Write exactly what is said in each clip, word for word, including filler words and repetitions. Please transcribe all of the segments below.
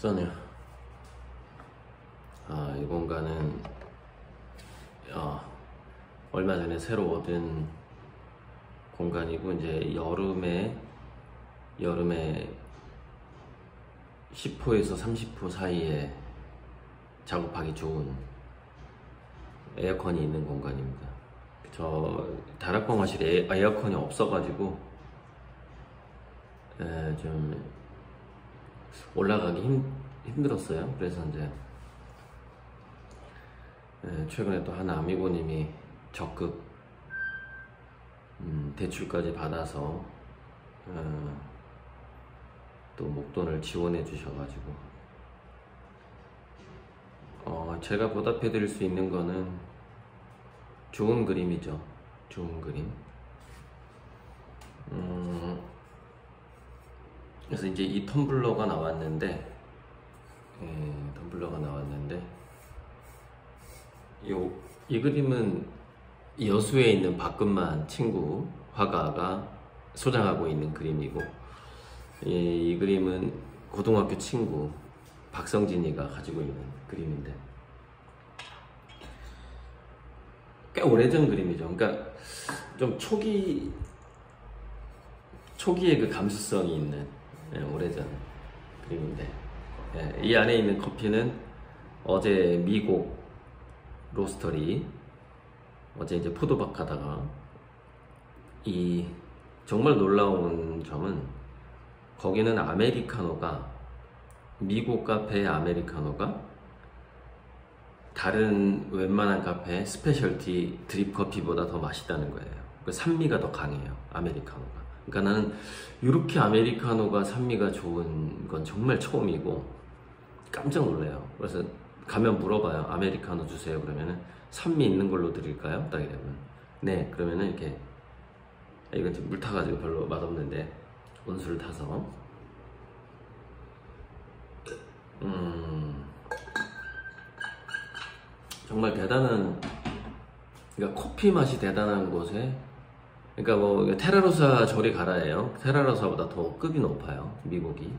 써네요. 아, 이 공간은 어, 얼마 전에 새로 얻은 공간이고, 이제 여름에 여름에 십 호에서 삼십 호 사이에 작업하기 좋은 에어컨이 있는 공간입니다. 저 다락방 화실에 에어컨이 없어가지고 에, 좀 올라가기 힘, 힘들었어요. 그래서 이제 에, 최근에 또 한 아미고님이 적극 음, 대출까지 받아서 어, 또 목돈을 지원해 주셔가지고 어, 제가 보답해 드릴 수 있는 거는 좋은 그림이죠. 좋은 그림. 음, 그래서 이제 이 텀블러가 나왔는데, 예, 텀블러가 나왔는데, 요, 이 그림은 여수에 있는 박근만 친구 화가가 소장하고 있는 그림이고, 이, 이 그림은 고등학교 친구 박성진이가 가지고 있는 그림인데, 꽤 오래전 그림이죠. 그러니까 좀 초기 초기의 그 감수성이 있는, 예, 오래전 그림인데, 예, 이 안에 있는 커피는 어제 미국 로스터리 어제 이제 포도박 하다가, 이 정말 놀라운 점은 거기는 아메리카노가, 미국 카페의 아메리카노가 다른 웬만한 카페 스페셜티 드립 커피보다 더 맛있다는 거예요. 그 산미가 더 강해요, 아메리카노가. 그러니까 나는 이렇게 아메리카노가 산미가 좋은 건 정말 처음이고 깜짝 놀라요. 그래서 가면 물어봐요. 아메리카노 주세요. 그러면은 산미 있는 걸로 드릴까요? 딱 이러면 네. 그러면은 이렇게, 이건 좀 물 타가지고 별로 맛없는데 온수를 타서 음 정말 대단한, 그러니까 커피 맛이 대단한 곳에, 그러니까 뭐 테라로사 저리 가라예요. 테라로사보다 더 급이 높아요, 미국이.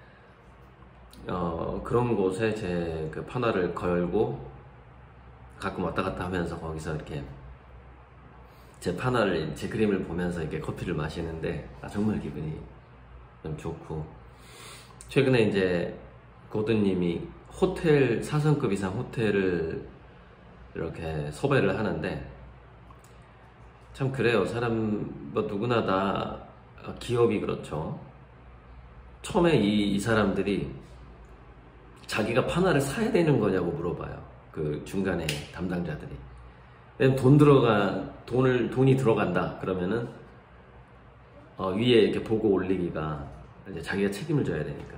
어, 그런 곳에 제 그 판화를 걸고 가끔 왔다 갔다 하면서 거기서 이렇게 제 판화를, 제 그림을 보면서 이렇게 커피를 마시는데, 아, 정말 기분이 좀 좋고, 최근에 이제 고든님이 호텔, 사 성급 이상 호텔을 이렇게 섭외를 하는데, 참 그래요. 사람 뭐 누구나 다, 기업이 그렇죠. 처음에 이, 이 사람들이 자기가 판화를 사야 되는 거냐고 물어봐요. 그 중간에 담당자들이. 왜냐면 돈 들어가, 돈을, 돈이 들어간다 그러면은 어, 위에 이렇게 보고 올리기가 이제 자기가 책임을 져야 되니까.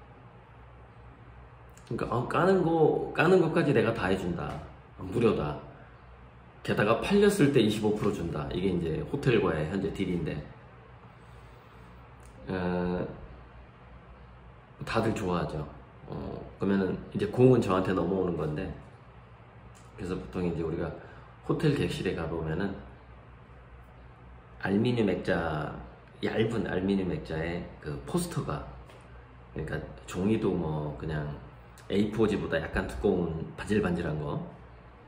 그러니까 어, 까는 거, 까는 것까지 내가 다 해준다. 무료다. 게다가 팔렸을 때 이십오 퍼센트 준다. 이게 이제 호텔과의 현재 딜인데, 어, 다들 좋아하죠. 어, 그러면은 이제 공은 저한테 넘어오는 건데, 그래서 보통 이제 우리가 호텔 객실에 가보면은 알미늄 액자, 얇은 알미늄 액자에 그 포스터가, 그러니까 종이도 뭐 그냥 에이 포지보다 약간 두꺼운 바질바질한 거,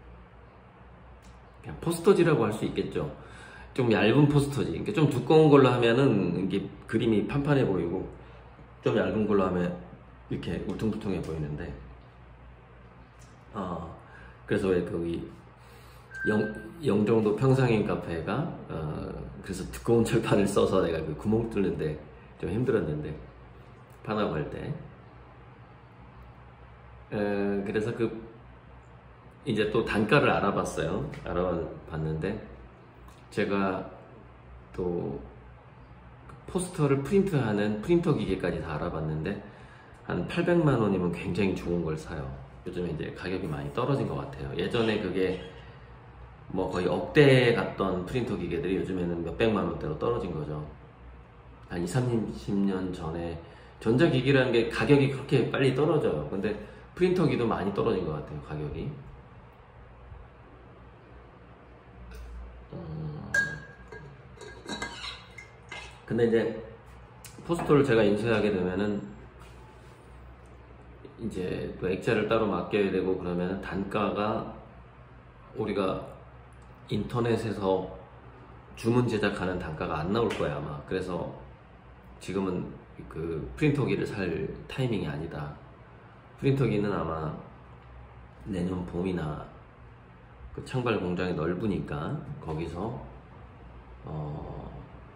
그냥 포스터지라고 할 수 있겠죠. 좀 얇은 포스터지. 그러니까 좀 두꺼운 걸로 하면은 이게 그림이 판판해 보이고, 좀 얇은 걸로 하면 이렇게 울퉁불퉁해 보이는데, 어, 그래서 왜 거기 영, 영종도 평상인 카페가, 어, 그래서 두꺼운 철판을 써서 내가 그 구멍 뚫는데 좀 힘들었는데, 판하고 할 때. 에, 그래서 그 이제 또 단가를 알아봤어요. 알아봤는데, 제가 또 포스터를 프린트하는 프린터 기계까지 다 알아봤는데, 한 팔백만 원이면 굉장히 좋은 걸 사요. 요즘에 이제 가격이 많이 떨어진 것 같아요. 예전에 그게 뭐 거의 억대에 갔던 프린터 기계들이 요즘에는 몇백만 원대로 떨어진 거죠. 한 이삼십 년 전에 전자기기라는 게 가격이 그렇게 빨리 떨어져요. 근데 프린터기도 많이 떨어진 것 같아요, 가격이. 음... 근데 이제 포스터를 제가 인쇄하게 되면은 이제 또 액자를 따로 맡겨야 되고 그러면 단가가 우리가 인터넷에서 주문 제작하는 단가가 안 나올 거야 아마. 그래서 지금은 그 프린터기를 살 타이밍이 아니다. 프린터기는 아마 내년 봄이나 그 창발 공장이 넓으니까 거기서 어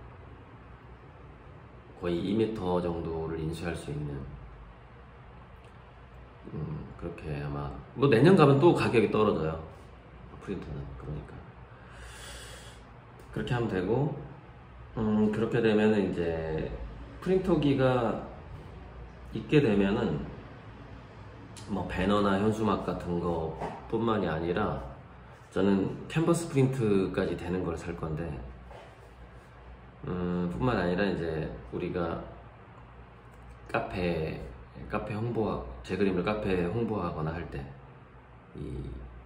거의 이 미터 정도를 인수할 수 있는 음 그렇게 아마 뭐 내년 가면 또 가격이 떨어져요 프린터는. 그러니까 그렇게 하면 되고 음 그렇게 되면은 이제 프린터기가 있게 되면은 뭐 배너나 현수막 같은 거 뿐만이 아니라 저는 캔버스 프린트까지 되는 걸 살 건데 음 뿐만 아니라 이제 우리가 카페 카페 홍보 제 그림을 카페에 홍보하거나 할 때 이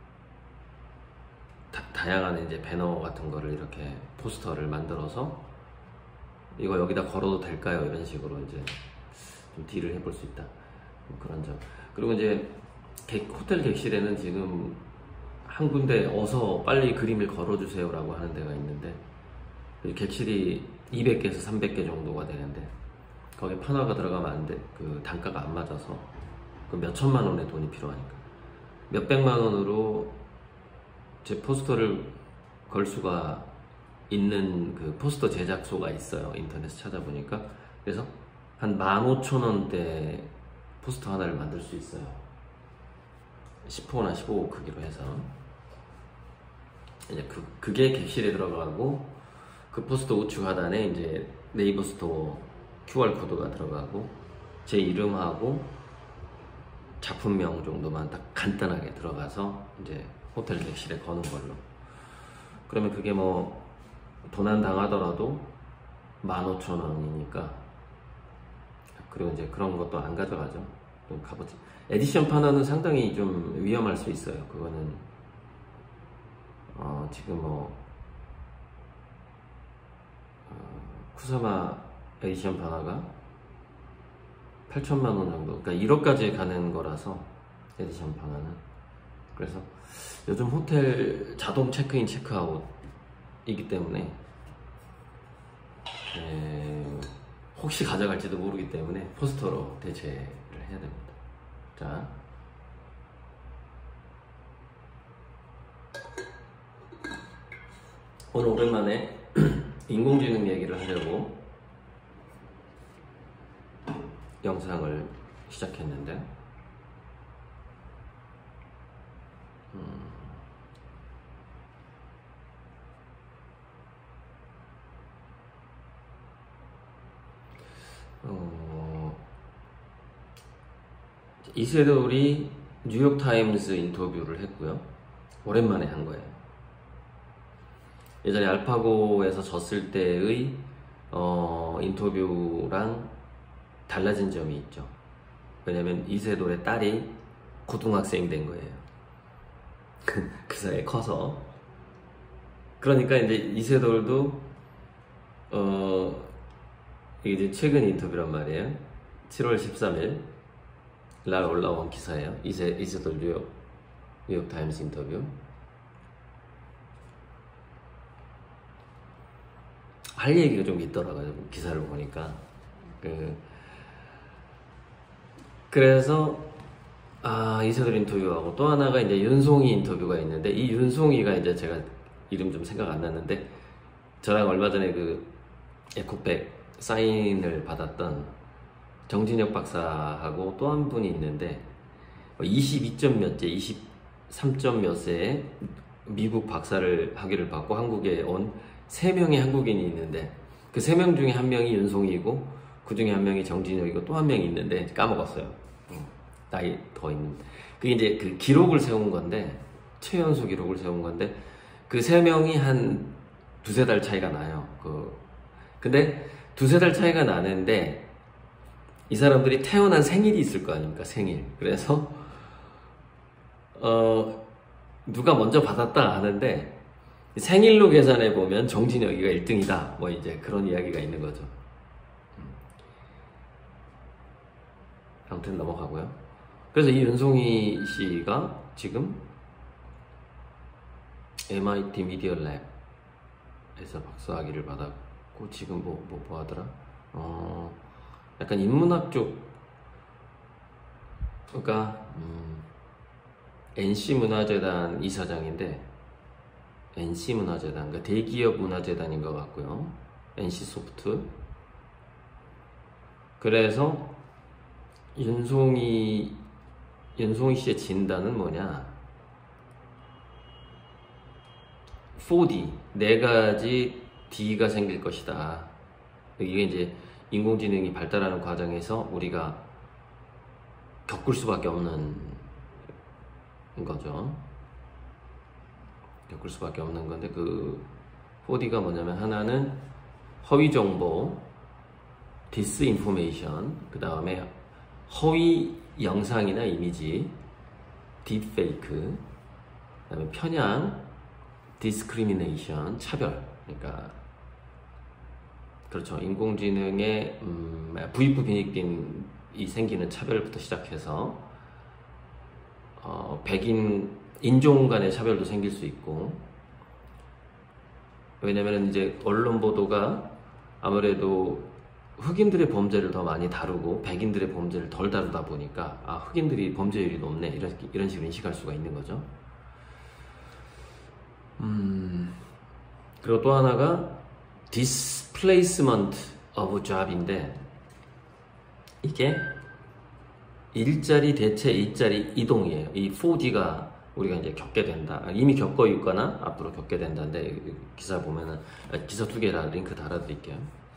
다양한 이제 배너 같은 거를 이렇게 포스터를 만들어서 이거 여기다 걸어도 될까요? 이런 식으로 이제 좀 딜을 해볼 수 있다. 뭐 그런 점. 그리고 이제 객, 호텔 객실에는 지금 한 군데 어서 빨리 그림을 걸어주세요 라고 하는 데가 있는데 객실이 이백 개에서 삼백 개 정도가 되는데 거기에 판화가 들어가면 안 돼. 그 단가가 안 맞아서 그 몇 천만 원의 돈이 필요하니까 몇 백만 원으로 제 포스터를 걸 수가 있는 그 포스터 제작소가 있어요. 인터넷에 찾아보니까. 그래서 한 만 오천 원대 포스터 하나를 만들 수 있어요. 십 호나 십오 호 크기로 해서 이제 그, 그게 객실에 들어가고 그 포스터 우측 하단에 이제 네이버 스토어 큐알 코드가 들어가고 제 이름하고 작품명 정도만 딱 간단하게 들어가서 이제 호텔 객실에 거는 걸로. 그러면 그게 뭐 도난 당하더라도 만 오천 원이니까. 그리고 이제 그런 것도 안 가져가죠. 좀 값어치. 에디션 판화는 상당히 좀 위험할 수 있어요. 그거는 어 지금 뭐 어 쿠사마 에디션 판화가 팔천만 원 정도, 그러니까 일억까지 가는 거라서 에디션 판화는. 그래서 요즘 호텔 자동 체크인 체크아웃이기 때문에 에, 혹시 가져갈지도 모르기 때문에 포스터로 대체를 해야 됩니다. 자, 오늘 오랜만에 인공지능 얘기를 하려고 영상을 시작했는데 음, 어, 이세돌이 뉴욕타임스 인터뷰를 했고요. 오랜만에 한 거예요. 예전에 알파고에서 졌을 때의 어, 인터뷰랑 달라진 점이 있죠. 왜냐면 이세돌의 딸이 고등학생이 된 거예요. 그 사이에 커서. 그러니까 이제 이세돌도 어 이게 최근 인터뷰란 말이에요. 칠월 십삼일 날 올라온 기사예요. 이세, 이세돌 뉴욕, 뉴욕타임스 인터뷰. 할 얘기가 좀 있더라고요. 기사를 보니까. 그, 그래서 아 이세돌 인터뷰하고 또 하나가 이제 윤송이 인터뷰가 있는데, 이 윤송이가 이제 제가 이름 좀 생각 안 났는데 저랑 얼마 전에 그 에코백 사인을 받았던 정진혁 박사하고 또 한 분이 있는데 이십이 점 몇째, 이십삼 점 몇세에 미국 박사를 학위를 받고 한국에 온 세 명의 한국인이 있는데 그 세 명 중에 한 명이 윤송이고 그 중에 한 명이 정진혁이고 또 한 명이 있는데 까먹었어요. 나이 더 있는. 그게 이제 그 기록을 세운 건데, 최연소 기록을 세운 건데 그 세 명이 한 두세 달 차이가 나요. 그 근데 두세 달 차이가 나는데 이 사람들이 태어난 생일이 있을 거 아닙니까? 생일. 그래서 어 누가 먼저 받았다 하는데 생일로 계산해 보면 정진혁이가 일 등이다. 뭐 이제 그런 이야기가 있는 거죠. 아무튼 넘어가고요. 그래서 이 윤송이 씨가 지금 엠아이티 미디어 랩에서 박사학위를 받았고 지금 뭐, 뭐, 뭐 하더라? 어, 약간 인문학 쪽, 그러니까 음, 엔씨 문화재단 이사장인데 엔씨 문화재단, 그러니까 대기업 문화재단인 것 같고요. 엔씨 소프트. 그래서 윤송이 윤송이 씨의 진단은 뭐냐? 포디, 네 가지 D가 생길 것이다. 이게 이제 인공지능이 발달하는 과정에서 우리가 겪을 수밖에 없는 거죠. 겪을 수밖에 없는 건데, 그 포디가 뭐냐면, 하나는 허위 정보, 디스인포메이션, 그 다음에 허위 영상이나 이미지, 딥페이크, 그 다음에 편향, 디스크리미네이션, 차별. 그러니까 그렇죠. 인공지능의 음, 부익부 빈익빈이 생기는 차별부터 시작해서 어, 백인 인종 간의 차별도 생길 수 있고, 왜냐면 이제 언론 보도가 아무래도 흑인들의 범죄를 더 많이 다루고 백인들의 범죄를 덜 다루다 보니까 아, 흑인들이 범죄율이 높네, 이런, 이런 식으로 인식할 수가 있는 거죠. 음, 그리고 또 하나가 displacement of job인데, 이게 일자리 대체 일자리 이동이에요. 이 포디가 우리가 이제 겪게 된다. 이미 겪고 있거나 앞으로 겪게 된다는데, 기사 보면은, 기사 두 개라 링크 달아드릴게요.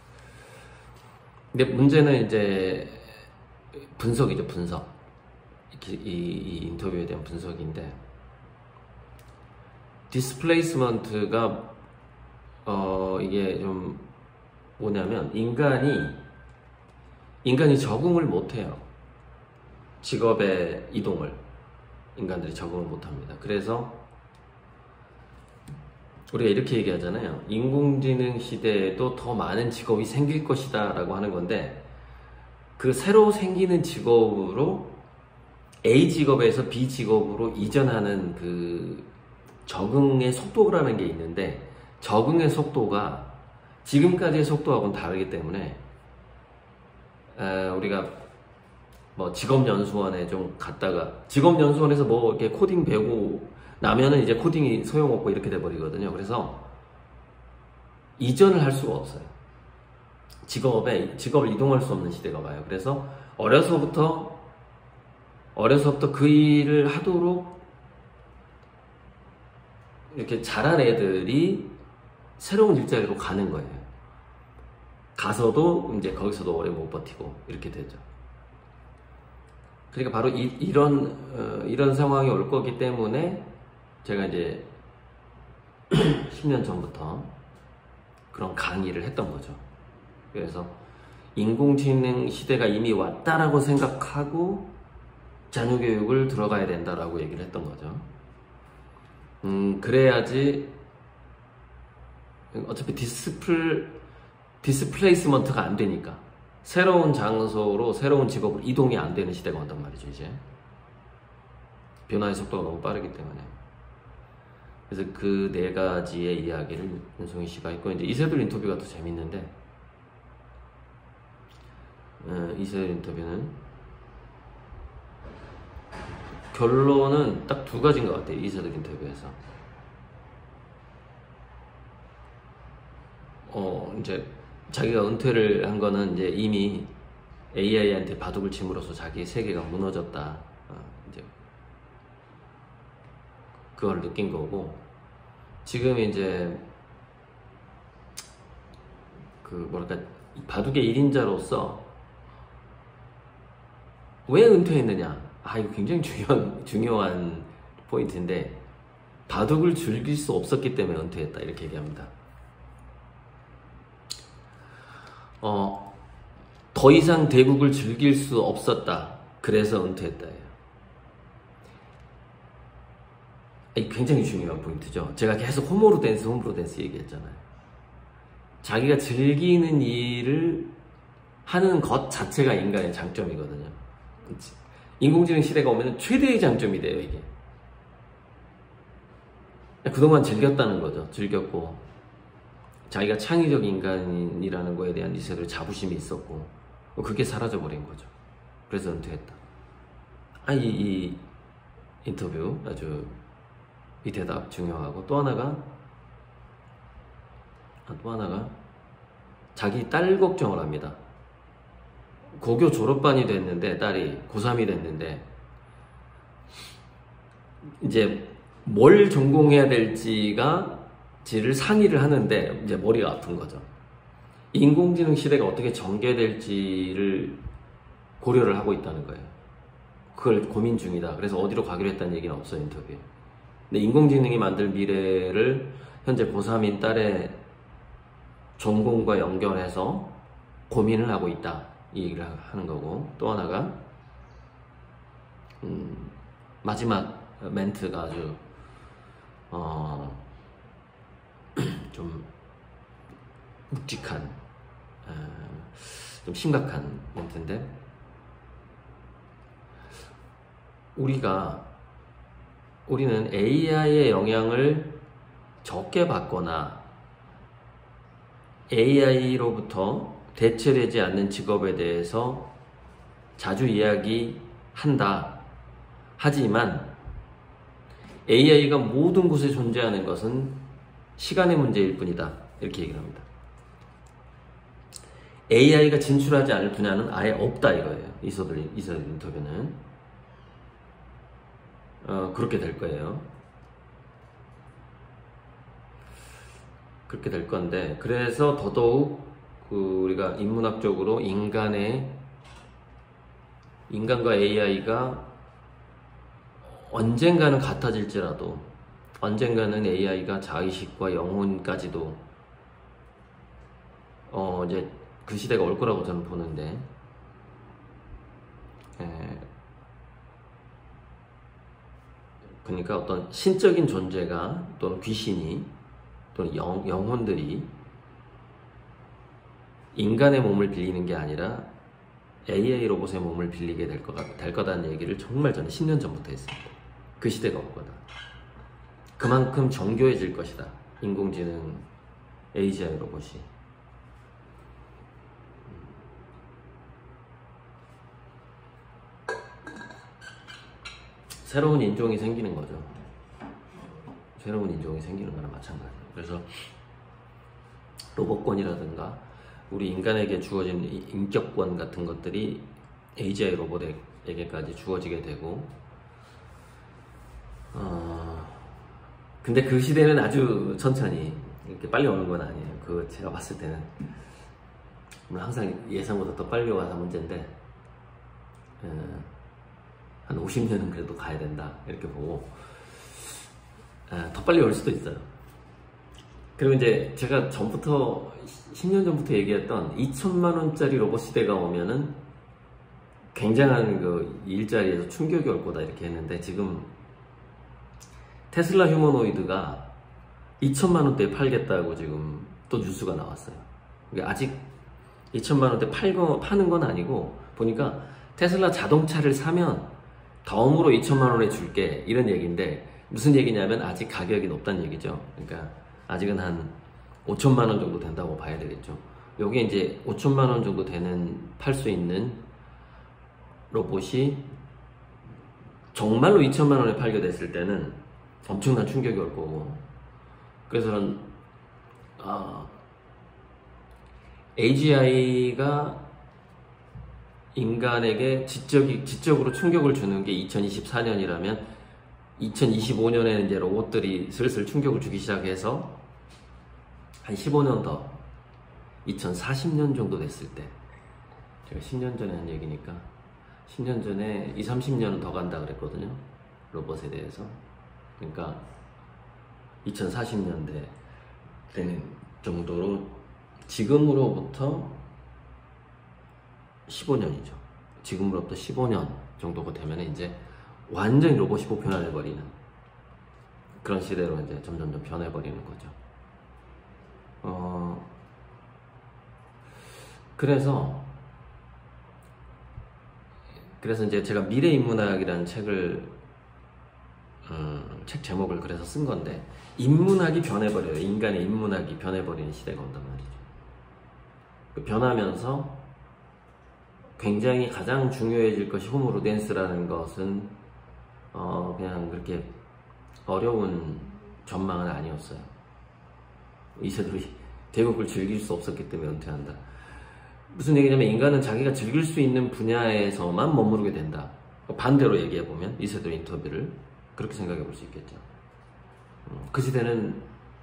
근데 문제는 이제 분석이죠, 분석. 이, 이 인터뷰에 대한 분석인데, 디스플레이스먼트가 어 이게 좀 뭐냐면, 인간이 인간이 적응을 못해요. 직업의 이동을 인간들이 적응을 못합니다. 그래서 우리가 이렇게 얘기하잖아요. 인공지능 시대에도 더 많은 직업이 생길 것이다 라고 하는 건데, 그 새로 생기는 직업으로 A 직업에서 B 직업으로 이전하는 그 적응의 속도라는 게 있는데, 적응의 속도가 지금까지의 속도하고는 다르기 때문에 에, 우리가 뭐 직업연수원에 좀 갔다가, 직업연수원에서 뭐 이렇게 코딩 배우고 나면은 이제 코딩이 소용없고 이렇게 돼버리거든요. 그래서 이전을 할 수가 없어요. 직업에 직업을 이동할 수 없는 시대가 와요. 그래서 어려서부터 어려서부터 그 일을 하도록 이렇게 잘한 애들이 새로운 일자리로 가는 거예요. 가서도 이제 거기서도 오래 못 버티고 이렇게 되죠. 그러니까 바로 이, 이런 어, 이런 상황이 올 거기 때문에 제가 이제 십 년 전부터 그런 강의를 했던 거죠. 그래서 인공지능 시대가 이미 왔다라고 생각하고 자녀교육을 들어가야 된다라고 얘기를 했던 거죠. 음, 그래야지, 어차피 디스플, 디스플레이스먼트가 안 되니까, 새로운 장소로 새로운 직업으로 이동이 안 되는 시대가 온단 말이죠, 이제. 변화의 속도가 너무 빠르기 때문에. 그래서 그 네 가지의 이야기를 윤송이 씨가 했고, 이제 이세돌 인터뷰가 더 재밌는데, 어, 이세돌 인터뷰는 결론은 딱 두 가지인 것 같아요. 이세돌 인터뷰에서. 어, 이제 자기가 은퇴를 한 거는 이제 이미 에이아이한테 바둑을 침으로써 자기의 세계가 무너졌다. 어, 이제 그걸 느낀 거고, 지금 이제 그 뭐랄까, 바둑의 일인자로서 왜 은퇴했느냐? 아, 이거 굉장히 중요한, 중요한 포인트인데, 바둑을 즐길 수 없었기 때문에 은퇴했다, 이렇게 얘기합니다. 어, 더 이상 대국을 즐길 수 없었다, 그래서 은퇴했다. 이 굉장히 중요한 포인트죠. 제가 계속 홈으로 댄스, 홈으로 댄스 얘기했잖아요. 자기가 즐기는 일을 하는 것 자체가 인간의 장점이거든요. 인공지능 시대가 오면 최대의 장점이 돼요, 이게. 그동안 즐겼다는 거죠. 즐겼고, 자기가 창의적 인간이라는 거에 대한 이세돌 자부심이 있었고, 그게 사라져버린 거죠. 그래서 은퇴했다. 아, 이, 이 인터뷰 아주 이 대답 중요하고, 또 하나가 아, 또 하나가 자기 딸 걱정을 합니다. 고교 졸업반이 됐는데, 딸이 고삼이 됐는데 이제 뭘 전공해야 될지가 지를 상의를 하는데 이제 머리가 아픈 거죠. 인공지능 시대가 어떻게 전개될지를 고려를 하고 있다는 거예요. 그걸 고민 중이다. 그래서 어디로 가기로 했다는 얘기는 없어요, 인터뷰에. 근데 인공지능이 만들 미래를 현재 고삼인 딸의 전공과 연결해서 고민을 하고 있다, 이 얘기를 하는 거고, 또 하나가 음, 마지막 멘트가 아주 어, 좀 묵직한, 어, 좀 심각한 멘트인데, 우리가 우리는 에이아이의 영향을 적게 받거나 에이아이로부터 대체되지 않는 직업에 대해서 자주 이야기한다. 하지만 에이아이가 모든 곳에 존재하는 것은 시간의 문제일 뿐이다, 이렇게 얘기를 합니다. 에이아이가 진출하지 않을 분야는 아예 없다, 이거예요. 이서들, 이서들 인터뷰는 어, 그렇게 될 거예요. 그렇게 될 건데, 그래서 더더욱 그 우리가 인문학적으로 인간의 인간과 에이아이가 언젠가는 같아질지라도, 언젠가는 에이아이가 자의식과 영혼까지도 어 이제 그 시대가 올 거라고 저는 보는데, 에, 그러니까 어떤 신적인 존재가, 또는 귀신이, 또는 영, 영혼들이 인간의 몸을 빌리는 게 아니라 에이아이 로봇의 몸을 빌리게 될, 거, 될 거다는 얘기를 정말 저는 십 년 전부터 했습니다. 그 시대가 올 거다. 그만큼 정교해질 것이다, 인공지능 에이지아이 로봇이. 새로운 인종이 생기는 거죠. 새로운 인종이 생기는 거나 마찬가지예요. 그래서 로봇권이라든가 우리 인간에게 주어진 인격권 같은 것들이 에이지아이 로봇에게까지 주어지게 되고, 어... 근데 그 시대는 아주 천천히, 이렇게 빨리 오는 건 아니에요. 그 제가 봤을 때는 물론 항상 예상보다 더 빨리 와서 문제인데, 어... 한 오십 년은 그래도 가야 된다, 이렇게 보고, 아, 더 빨리 올 수도 있어요. 그리고 이제 제가 전부터, 십 년 전부터 얘기했던 이천만 원짜리 로봇 시대가 오면은 굉장한 그 일자리에서 충격이 올 거다, 이렇게 했는데, 지금 테슬라 휴머노이드가 이천만 원대에 팔겠다고 지금 또 뉴스가 나왔어요. 아직 이천만 원대 팔고, 파는 건 아니고, 보니까 테슬라 자동차를 사면 덤으로 이천만 원에 줄게, 이런 얘기인데, 무슨 얘기냐면 아직 가격이 높다는 얘기죠. 그러니까 아직은 한 오천만 원 정도 된다고 봐야 되겠죠. 요게 이제 오천만 원 정도 되는, 팔 수 있는 로봇이 정말로 이천만 원에 팔게 됐을 때는 엄청난 충격이 올 거고, 그래서 저는 아, 에이지아이가 인간에게 지적이, 지적으로 충격을 주는 게 이천이십사 년이라면 이천이십오 년에는 이제 로봇들이 슬슬 충격을 주기 시작해서 한 십오 년 더, 이천사십 년 정도 됐을 때, 제가 십 년 전에 한 얘기니까 십 년 전에 이십, 삼십 년은 더 간다 그랬거든요, 로봇에 대해서. 그러니까 이천사십 년대 되는 정도로 지금으로부터 십오 년이죠. 지금으로부터 십오 년 정도가 되면 이제 완전히 로봇이 보편화돼버리는 그런 시대로 이제 점점점 변해버리는 거죠. 어, 그래서 그래서 이제 제가 미래인문학이라는 책을 음, 책 제목을 그래서 쓴 건데, 인문학이 변해버려요. 인간의 인문학이 변해버리는 시대가 온단 말이죠. 그 변하면서 굉장히 가장 중요해질 것이 호모루덴스라는 것은 어 그냥 그렇게 어려운 전망은 아니었어요. 이세돌이 대국을 즐길 수 없었기 때문에 은퇴한다. 무슨 얘기냐면, 인간은 자기가 즐길 수 있는 분야에서만 머무르게 된다. 반대로 얘기해보면, 이세돌 인터뷰를 그렇게 생각해 볼 수 있겠죠. 그 시대는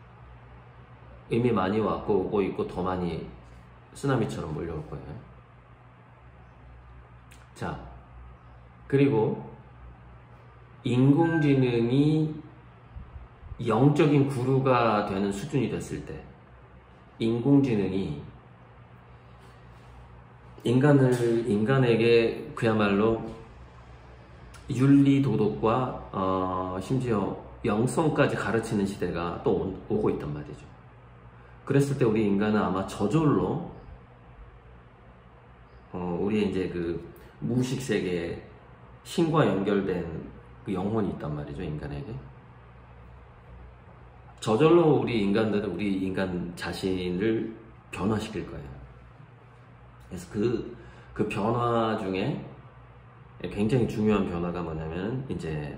이미 많이 왔고 오고 있고 더 많이 쓰나미처럼 몰려올 거예요. 자, 그리고 인공지능이 영적인 구루가 되는 수준이 됐을 때, 인공지능이 인간을, 인간에게 그야말로 윤리, 도덕과 어, 심지어 영성까지 가르치는 시대가 또 오고 있단 말이죠. 그랬을 때 우리 인간은 아마 저절로 어, 우리의 이제 그 무의식 세계에 신과 연결된 그 영혼이 있단 말이죠, 인간에게. 저절로 우리 인간들은 우리 인간 자신을 변화시킬 거예요. 그래서 그, 그 변화 중에 굉장히 중요한 변화가 뭐냐면, 이제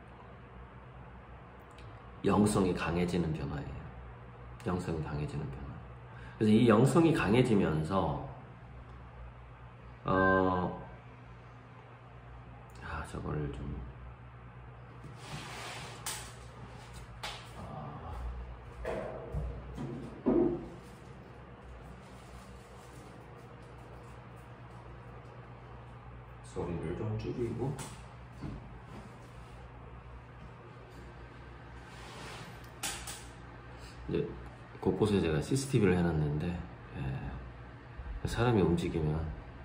영성이 강해지는 변화예요. 영성이 강해지는 변화. 그래서 이 영성이 강해지면서 어, 아, 저거를 좀 소리를 좀 줄이고, 이제 곳곳에 제가 씨씨티비를 해놨는데, 예, 사람이 움직이면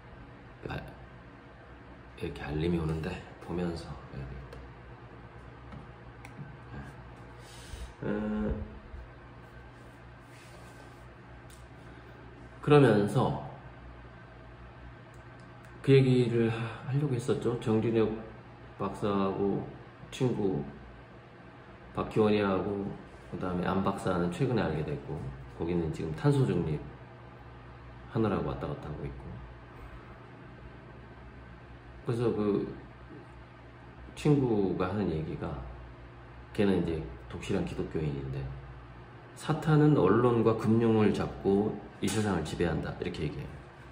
이렇게 알림이 오는데 보면서 해야 되겠다. 예. 음, 그러면서 그 얘기를 하려고 했었죠. 정진혁 박사하고 친구 박기원이하고 그 다음에 안 박사는 최근에 알게 됐고, 거기는 지금 탄소 중립 하느라고 왔다 갔다 하고 있고. 그래서 그 친구가 하는 얘기가, 걔는 이제 독실한 기독교인인데, 사탄은 언론과 금융을 잡고 이 세상을 지배한다, 이렇게 얘기해요.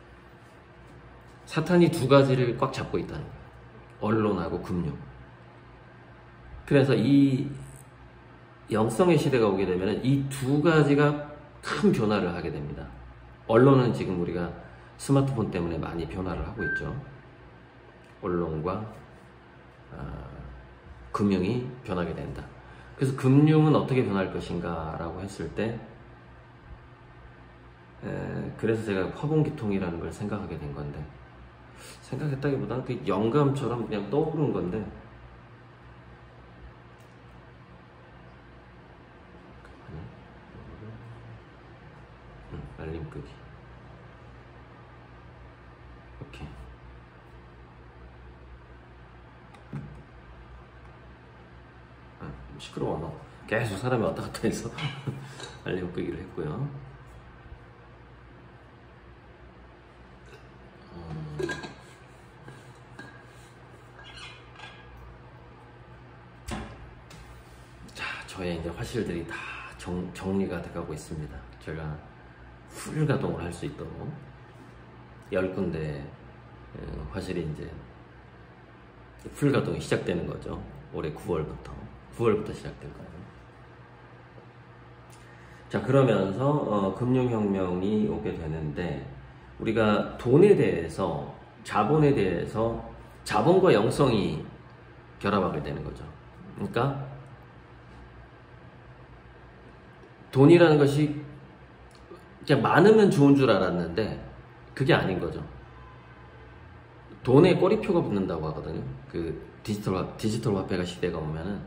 사탄이 두 가지를 꽉 잡고 있다는 거예요. 언론하고 금융. 그래서 이 영성의 시대가 오게 되면 이 두 가지가 큰 변화를 하게 됩니다. 언론은 지금 우리가 스마트폰 때문에 많이 변화를 하고 있죠. 언론과 어, 금융이 변하게 된다. 그래서 금융은 어떻게 변할 것인가 라고 했을 때, 에, 그래서 제가 화봉기통이라는 걸 생각하게 된 건데, 생각했다기보다는 그 영감처럼 그냥 떠오른 건데, 음, 알림 끄기. 오케이. 아, 시끄러워. 너 계속 사람이 왔다 갔다 해서 알림 끄기를 했고요. 음. 자, 저의 이제 화실들이 다 정, 정리가 돼가고 있습니다. 제가 풀 가동을 할 수 있도록 열 군데 화실이 이제 풀 가동이 시작되는 거죠. 올해 구월부터 구월부터 시작될 거예요. 자, 그러면서 어, 금융혁명이 오게 되는데, 우리가 돈에 대해서, 자본에 대해서 자본과 영성이 결합하게 되는 거죠. 그러니까 돈이라는 것이 그냥 많으면 좋은 줄 알았는데 그게 아닌 거죠. 돈에 꼬리표가 붙는다고 하거든요. 그 디지털, 디지털 화폐가 시대가 오면은,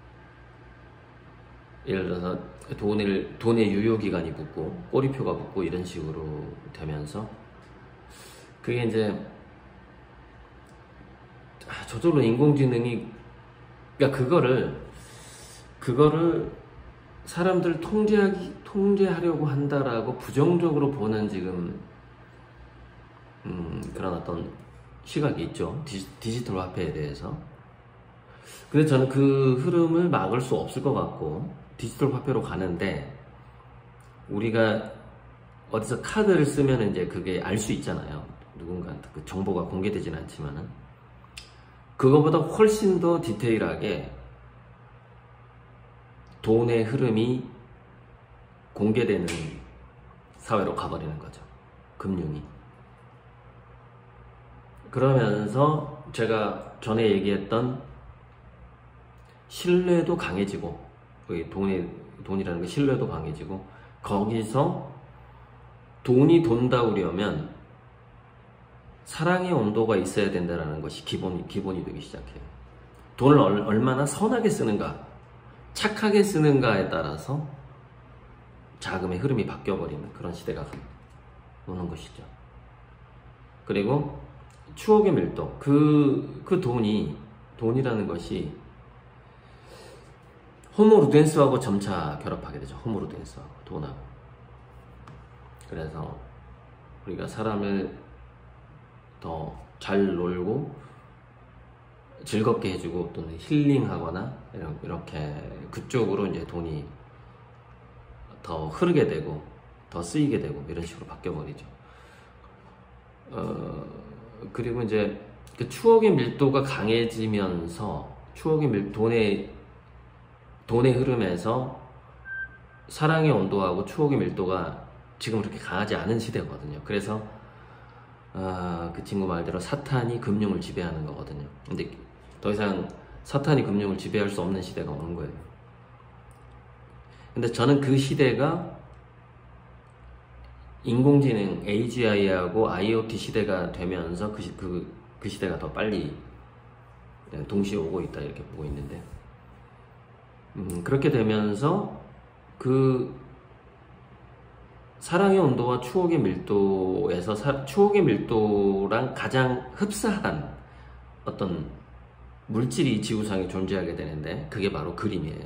예를 들어서 돈을, 돈의 유효기간이 붙고 꼬리표가 붙고 이런 식으로 되면서, 그게 이제 아, 저절로 인공지능이, 그러니까 그거를 그거를 사람들 통제하기 통제하려고 한다라고 부정적으로 보는 지금 음, 그런 어떤 시각이 있죠. 디지, 디지털 화폐에 대해서. 근데 저는 그 흐름을 막을 수 없을 것 같고, 디지털 화폐로 가는데 우리가 어디서 카드를 쓰면 이제 그게 알 수 있잖아요. 누군가한테 그 정보가 공개되진 않지만은 그거보다 훨씬 더 디테일하게 돈의 흐름이 공개되는 사회로 가버리는 거죠. 금융이. 그러면서 제가 전에 얘기했던 신뢰도 강해지고, 돈이, 돈이라는 게 신뢰도 강해지고, 거기서 돈이 돈다 그러면 사랑의 온도가 있어야 된다는 것이 기본이, 기본이 되기 시작해요. 돈을 얼, 얼마나 선하게 쓰는가, 착하게 쓰는가에 따라서 자금의 흐름이 바뀌어버리는 그런 시대가 오는 것이죠. 그리고 추억의 밀도, 그, 그 돈이, 돈이라는 것이 호모루덴스하고 점차 결합하게 되죠. 호모루덴스하고 돈하고. 그래서 우리가 사람을 더 잘 놀고 즐겁게 해주고 또는 힐링하거나 이렇게 그쪽으로 이제 돈이 더 흐르게 되고 더 쓰이게 되고 이런 식으로 바뀌어버리죠. 어, 그리고 이제 그 추억의 밀도가 강해지면서 추억의 밀, 돈의 돈의 흐름에서 사랑의 온도하고 추억의 밀도가 지금 그렇게 강하지 않은 시대거든요. 그래서 아, 그 친구 말대로 사탄이 금융을 지배하는 거거든요. 근데 더 이상 사탄이 금융을 지배할 수 없는 시대가 오는 거예요. 근데 저는 그 시대가 인공지능 에이지아이하고 아이오티 시대가 되면서 그, 시, 그, 그 시대가 더 빨리 동시에 오고 있다 이렇게 보고 있는데, 음, 그렇게 되면서 그 사랑의 온도와 추억의 밀도에서 사, 추억의 밀도랑 가장 흡사한 어떤 물질이 지구상에 존재하게 되는데 그게 바로 그림이에요.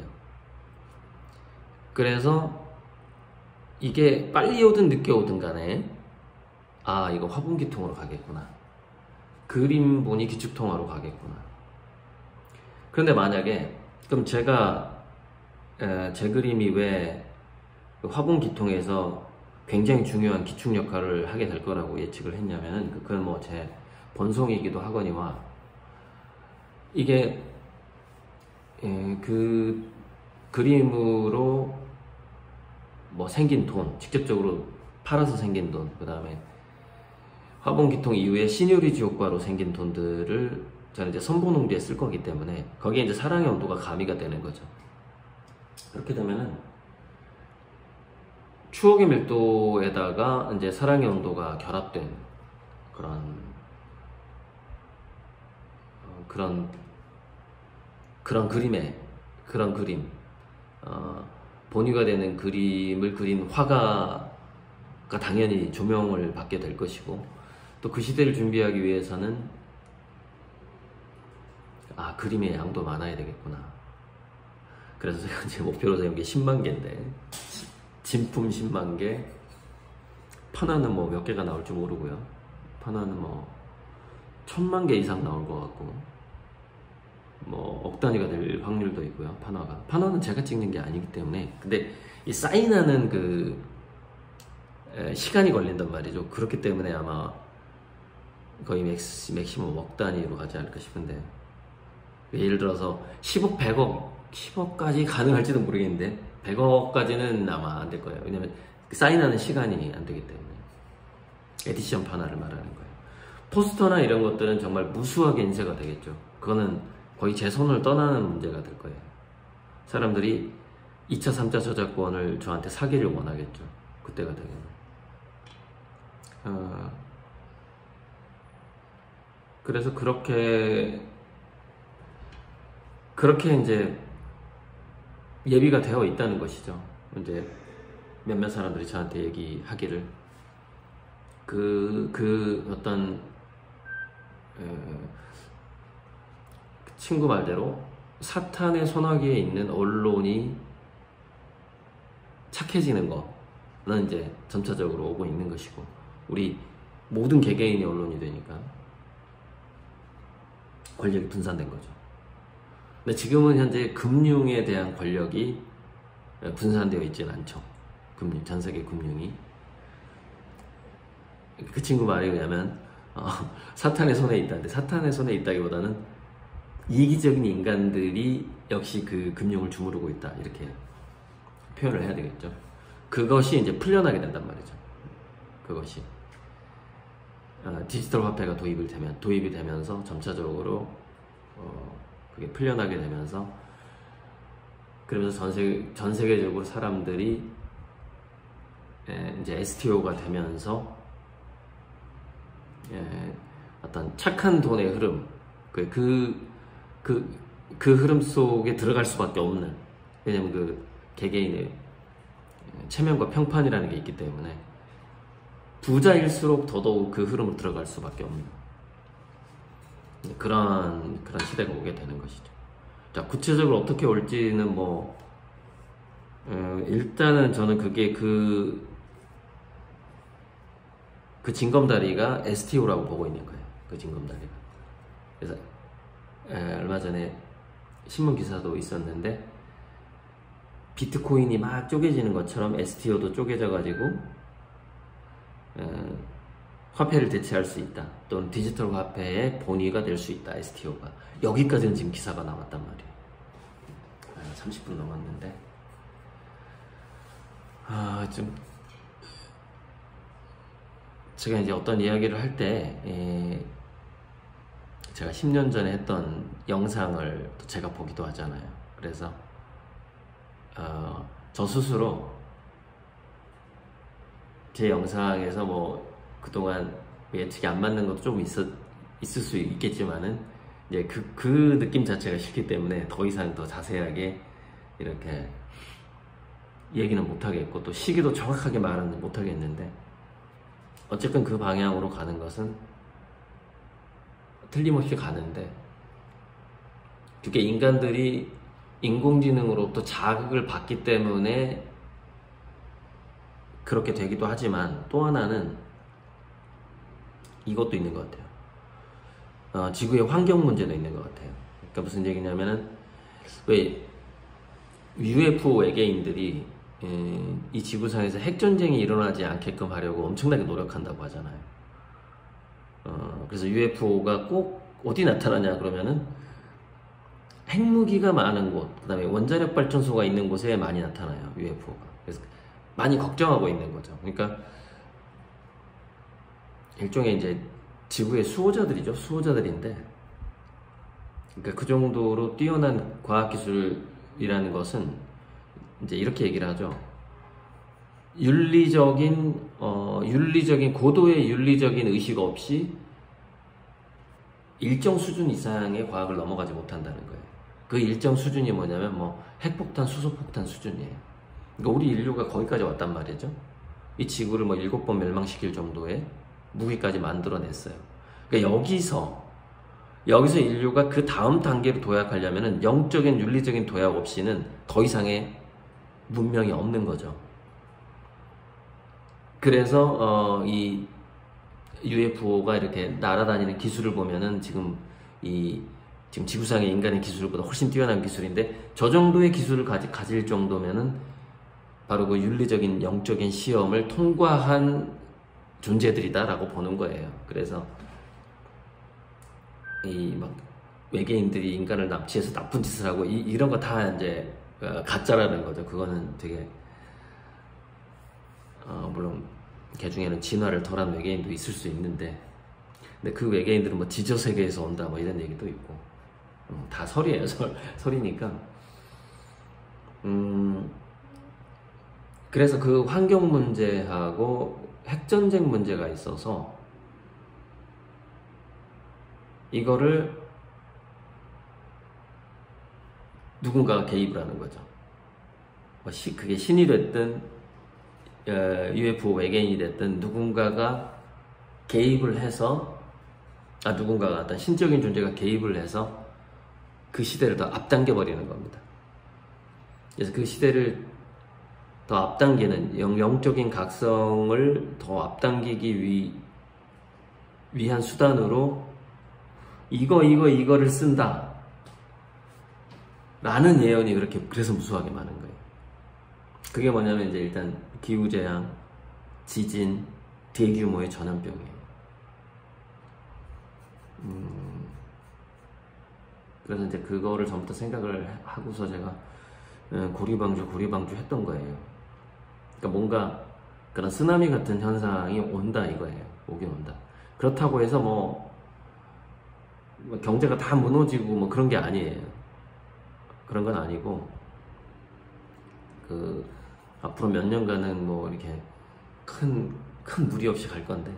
그래서 이게 빨리 오든 늦게 오든 간에 아, 이거 화분기통으로 가겠구나, 그림 보니 기축통화로 가겠구나. 그런데 만약에 그럼 제가 에, 제 그림이 왜 화분기통에서 굉장히 중요한 기축 역할을 하게 될 거라고 예측을 했냐면은, 그건 뭐 제 본성이기도 하거니와, 이게 에, 그 그림으로 뭐 생긴 돈, 직접적으로 팔아서 생긴 돈, 그 다음에 화분기통 이후에 시늉리지 효과로 생긴 돈들을 저는 이제 선보농지에 쓸 거기 때문에 거기에 이제 사랑의 온도가 가미가 되는 거죠. 그렇게 되면은 추억의 밀도에다가 이제 사랑의 온도가 결합된 그런 어, 그런 그런 그림에 그런 그림 어, 본위가 되는 그림을 그린 화가가 당연히 조명을 받게 될 것이고, 또 그 시대를 준비하기 위해서는 아, 그림의 양도 많아야 되겠구나. 그래서 제가 이제 목표로 세운 게 십만 개인데 진품 십만 개, 판화는 뭐 몇 개가 나올지 모르고요. 판화는 뭐 천만 개 이상 나올 것 같고, 뭐 억 단위가 될 확률도 있고요. 판화가 판화는 제가 찍는 게 아니기 때문에. 근데 이 사인하는 그 에, 시간이 걸린단 말이죠. 그렇기 때문에 아마 거의 맥시, 맥시멈 억 단위로 가지 않을까 싶은데, 예를 들어서 십억, 백억, 십억까지 가능할지도 모르겠는데 백억까지는 아마 안 될 거예요. 왜냐면 사인하는 시간이 안 되기 때문에. 에디션 판화를 말하는 거예요. 포스터나 이런 것들은 정말 무수하게 인쇄가 되겠죠. 그거는 거의 제 손을 떠나는 문제가 될 거예요. 사람들이 이 차, 삼 차 저작권을 저한테 사기를 원하겠죠. 그때가 되면. 어, 그래서 그렇게 그렇게 이제 예비가 되어 있다는 것이죠. 이제 몇몇 사람들이 저한테 얘기하기를 그, 그 어떤 에, 친구 말대로 사탄의 손아귀에 있는 언론이 착해지는 거는 이제 점차적으로 오고 있는 것이고, 우리 모든 개개인이 언론이 되니까 권력이 분산된 거죠. 근데 지금은 현재 금융에 대한 권력이 분산되어 있지는 않죠. 금융, 전 세계 금융이. 그 친구 말에 의하면 어, 사탄의 손에 있다는데, 사탄의 손에 있다기보다는 이기적인 인간들이 역시 그 금융을 주무르고 있다, 이렇게 표현을 해야 되겠죠. 그것이 이제 풀려나게 된단 말이죠. 그것이 어, 디지털 화폐가 도입을 되면 도입이 되면서 점차적으로 어, 그게 풀려나게 되면서, 그러면서 전 세계 전 세계적으로 사람들이 에, 이제 에스티오가 되면서 예, 어떤 착한 돈의 흐름, 그, 그, 그, 그 흐름 속에 들어갈 수밖에 없는, 왜냐면 그 개개인의 체면과 평판이라는 게 있기 때문에 부자일수록 더더욱 그 흐름으로 들어갈 수밖에 없는 그런, 그런 시대가 오게 되는 것이죠. 자, 구체적으로 어떻게 올지는 뭐, 어, 일단은 저는 그게 그, 그 징검다리가 에스티오라고 보고 있는 거예요. 그 징검다리가. 그래서 에, 얼마 전에 신문 기사도 있었는데, 비트코인이 막 쪼개지는 것처럼 에스티오도 쪼개져 가지고 에, 화폐를 대체할 수 있다, 또는 디지털 화폐의 본위가 될 수 있다, 에스티오가. 여기까지는 지금 기사가 나왔단 말이에요. 아, 삼십 분 넘었는데 아, 좀 제가 이제 어떤 이야기를 할 때, 제가 십 년 전에 했던 영상을 또 제가 보기도 하잖아요. 그래서 어, 저 스스로 제 영상에서 뭐 그동안 예측이 안 맞는 것도 좀 있었, 있을 수 있겠지만은, 이제 그, 그 느낌 자체가 싫기 때문에 더 이상 더 자세하게 이렇게 얘기는 못하겠고, 또 시기도 정확하게 말은 못하겠는데, 어쨌든 그 방향으로 가는 것은 틀림없이 가는데, 그게 인간들이 인공지능으로부터 자극을 받기 때문에 그렇게 되기도 하지만, 또 하나는 이것도 있는 것 같아요. 어, 지구의 환경 문제도 있는 것 같아요. 그러니까 무슨 얘기냐면은, 왜 유에프오 외계인들이 에, 이 지구상에서 핵전쟁이 일어나지 않게끔 하려고 엄청나게 노력한다고 하잖아요. 어, 그래서 유에프오가 꼭 어디 나타나냐 그러면은 핵무기가 많은 곳, 그 다음에 원자력 발전소가 있는 곳에 많이 나타나요, 유에프오가. 그래서 많이 걱정하고 있는 거죠. 그러니까 일종의 이제 지구의 수호자들이죠. 수호자들인데, 그러니까 그 정도로 뛰어난 과학기술이라는 것은 이제 이렇게 얘기를 하죠. 윤리적인, 어, 윤리적인, 고도의 윤리적인 의식 없이 일정 수준 이상의 과학을 넘어가지 못한다는 거예요. 그 일정 수준이 뭐냐면, 뭐, 핵폭탄, 수소폭탄 수준이에요. 그러니까 우리 인류가 거기까지 왔단 말이죠. 이 지구를 뭐 일곱 번 멸망시킬 정도의 무기까지 만들어냈어요. 그러니까 여기서, 여기서 인류가 그 다음 단계로 도약하려면은 영적인, 윤리적인 도약 없이는 더 이상의 문명이 없는 거죠. 그래서 어, 이 유에프오가 이렇게 날아다니는 기술을 보면은 지금 이 지금 지구상의 인간의 기술보다 훨씬 뛰어난 기술인데, 저 정도의 기술을 가지, 가질 정도면은 바로 그 윤리적인 영적인 시험을 통과한 존재들이다라고 보는 거예요. 그래서 이 막 외계인들이 인간을 납치해서 나쁜 짓을 하고 이, 이런 거 다 이제 어, 가짜라는 거죠. 그거는 되게 어, 물론 개 중에는 진화를 덜한 외계인도 있을 수 있는데, 근데 그 외계인들은 뭐 지저 세계에서 온다 뭐 이런 얘기도 있고, 음, 다 설이에요. 설, 설이니까. 음, 그래서 그 환경 문제하고 핵전쟁 문제가 있어서 이거를 누군가가 개입을 하는 거죠. 그게 신이 됐든 유에프오 외계인이 됐든 누군가가 개입을 해서, 아 누군가가 어떤 신적인 존재가 개입을 해서 그 시대를 더 앞당겨 버리는 겁니다. 그래서 그 시대를 더 앞당기는 영, 영적인 각성을 더 앞당기기 위, 위한 수단으로 이거 이거 이거를 쓴다 라는 예언이 그렇게 그래서 무수하게 많은 거예요. 그게 뭐냐면 이제 일단 기후재앙, 지진, 대규모의 전염병이에요. 음, 그래서 이제 그거를 전부터 생각을 하고서 제가 고리방주 고리방주 했던 거예요. 그러니까 뭔가 그런 쓰나미 같은 현상이 온다 이거예요. 오긴 온다. 그렇다고 해서 뭐, 뭐 경제가 다 무너지고 뭐 그런 게 아니에요. 그런 건 아니고 그 앞으로 몇 년간은 뭐 이렇게 큰, 큰 무리 없이 갈 건데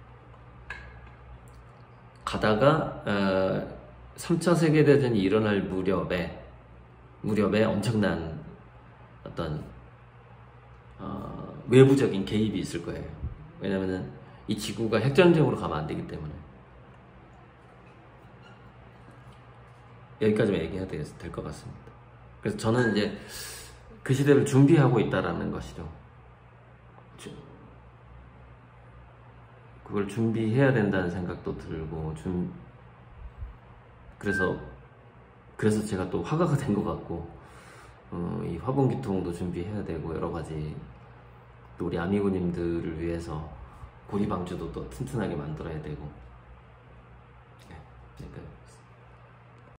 가다가 어, 삼 차 세계대전이 일어날 무렵에 무렵에 엄청난 어떤 어, 외부적인 개입이 있을 거예요. 왜냐면은 이 지구가 핵전쟁으로 가면 안 되기 때문에. 여기까지만 얘기해야 될 것 같습니다. 그래서 저는 이제 그 시대를 준비하고 있다라는 것이죠. 그걸 준비해야 된다는 생각도 들고, 준, 그래서, 그래서 제가 또 화가가 된 것 같고, 어, 이 화분기통도 준비해야 되고, 여러 가지, 또 우리 아미고님들을 위해서 고리방주도 또 튼튼하게 만들어야 되고, 네, 그러니까